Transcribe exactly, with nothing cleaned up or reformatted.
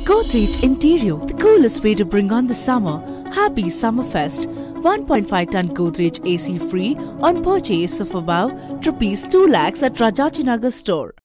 Godrej Interio, the coolest way to bring on the summer. Happy Summerfest. one point five ton Godrej A C free on purchase of above rupees two lakhs at Rajaji Nagar store.